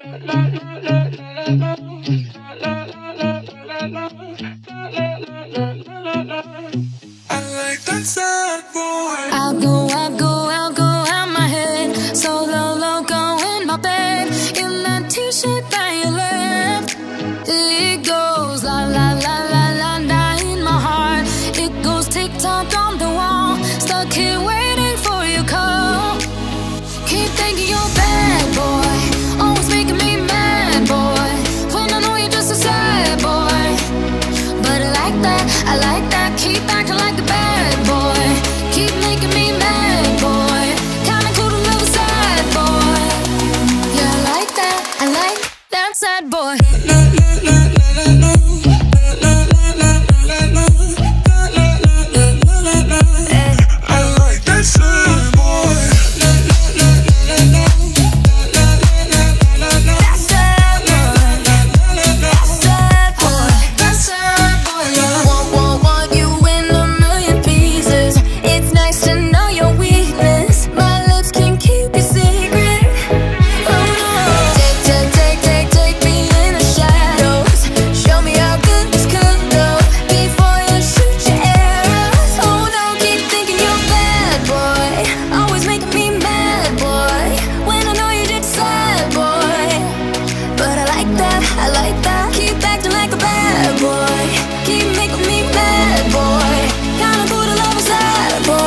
like that sad boy. I'll go out my head. Solo loco in my bed. In that t-shirt that you left. It goes la la la la la la in my heart. It goes tick-tock on the wall. Stuck here waiting for your call. Keep thinking you're bad, boy. Always making me mad, boy. When I know you're just a sad boy. But I like that, keep acting like a bad boy. Keep making me mad, boy. Kinda cool to love a sad boy. Yeah, I like that sad boy.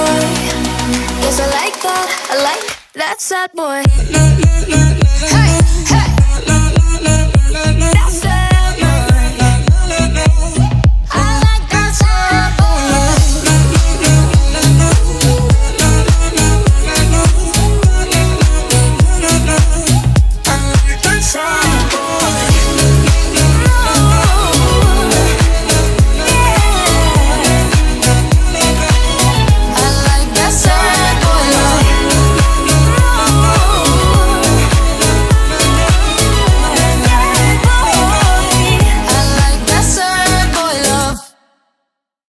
I like that sad boy. Hey.